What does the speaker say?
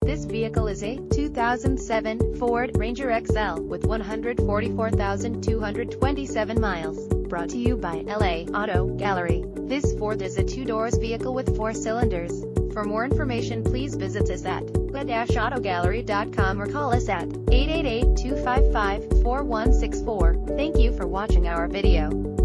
This vehicle is a 2007 Ford Ranger XL with 144,227 miles. Brought to you by LA Auto Gallery. This Ford is a two-doors vehicle with 4 cylinders. For more information, please visit us at la-autogallery.com or call us at 888-255-4164. Thank you for watching our video.